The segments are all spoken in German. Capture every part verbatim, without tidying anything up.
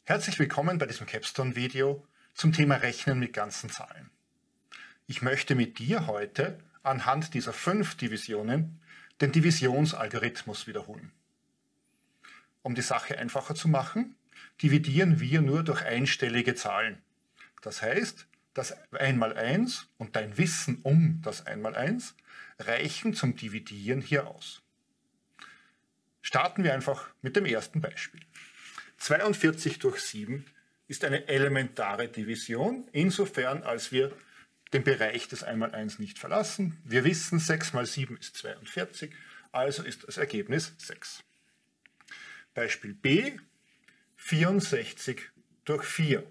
Herzlich willkommen bei diesem Capstone-Video zum Thema Rechnen mit ganzen Zahlen. Ich möchte mit dir heute anhand dieser fünf Divisionen den Divisionsalgorithmus wiederholen. Um die Sache einfacher zu machen, dividieren wir nur durch einstellige Zahlen. Das heißt, das Einmaleins und dein Wissen um das Einmaleins reichen zum Dividieren hier aus. Starten wir einfach mit dem ersten Beispiel. zweiundvierzig durch sieben ist eine elementare Division, insofern als wir den Bereich des Einmaleins nicht verlassen. Wir wissen, sechs mal sieben ist zweiundvierzig, also ist das Ergebnis sechs. Beispiel B, vierundsechzig durch vier.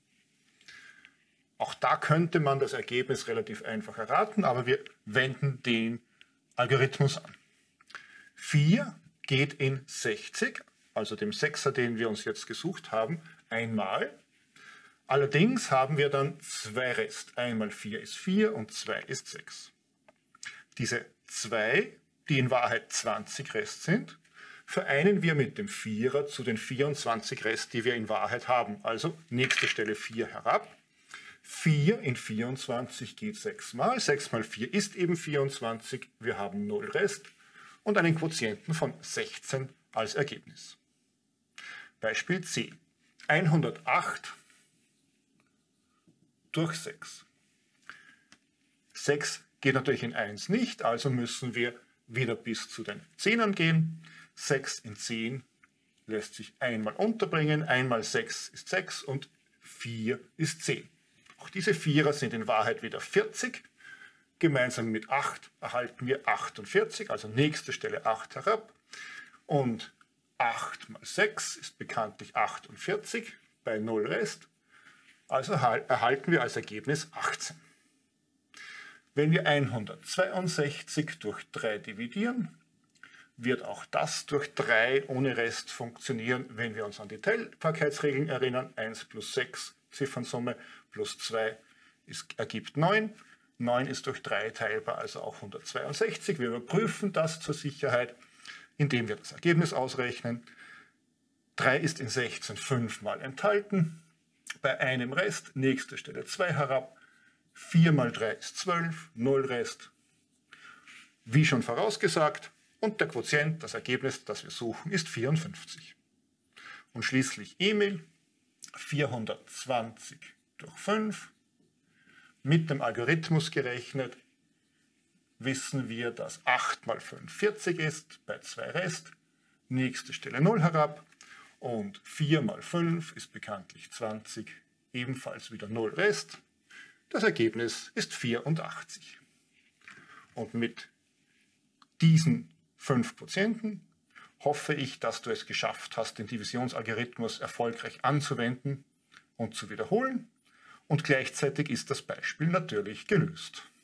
Auch da könnte man das Ergebnis relativ einfach erraten, aber wir wenden den Algorithmus an. vier geht in sechzig, also dem Sechser, den wir uns jetzt gesucht haben, einmal. Allerdings haben wir dann zwei Rest. Einmal vier ist vier und zwei ist sechs. Diese zwei, die in Wahrheit zwanzig Rest sind, vereinen wir mit dem Vierer zu den vierundzwanzig Rest, die wir in Wahrheit haben. Also nächste Stelle vier herab. vier in vierundzwanzig geht sechs mal. sechs mal vier ist eben vierundzwanzig. Wir haben null Rest und einen Quotienten von sechzehn als Ergebnis. Beispiel C. hundertacht durch sechs. sechs geht natürlich in eins nicht, also müssen wir wieder bis zu den Zehnern gehen. sechs in zehn lässt sich einmal unterbringen. einmal sechs ist sechs und vier ist zehn. Auch diese Vierer sind in Wahrheit wieder vierzig. Gemeinsam mit acht erhalten wir achtundvierzig, also nächste Stelle acht herab. Und acht mal sechs ist bekanntlich achtundvierzig bei null Rest. Also erhalten wir als Ergebnis achtzehn. Wenn wir hundertzweiundsechzig durch drei dividieren, wird auch das durch drei ohne Rest funktionieren, wenn wir uns an die Teilbarkeitsregeln erinnern. eins plus sechs, Ziffernsumme, plus zwei ist, ergibt neun. neun ist durch drei teilbar, also auch hundertzweiundsechzig. Wir überprüfen das zur Sicherheit, indem wir das Ergebnis ausrechnen. drei ist in sechzehn fünfmal enthalten. Bei einem Rest, nächste Stelle zwei herab. vier mal drei ist zwölf, null Rest. Wie schon vorausgesagt. Und der Quotient, das Ergebnis, das wir suchen, ist vierundfünfzig. Und schließlich Emil, vierhundertzwanzig durch fünf. Mit dem Algorithmus gerechnet wissen wir, dass acht mal fünf vierzig ist, bei zwei Rest. Nächste Stelle null herab. Und vier mal fünf ist bekanntlich zwanzig, ebenfalls wieder null Rest. Das Ergebnis ist vierundachtzig. Und mit diesen fünf Quotienten hoffe ich, dass du es geschafft hast, den Divisionsalgorithmus erfolgreich anzuwenden und zu wiederholen. Und gleichzeitig ist das Beispiel natürlich gelöst.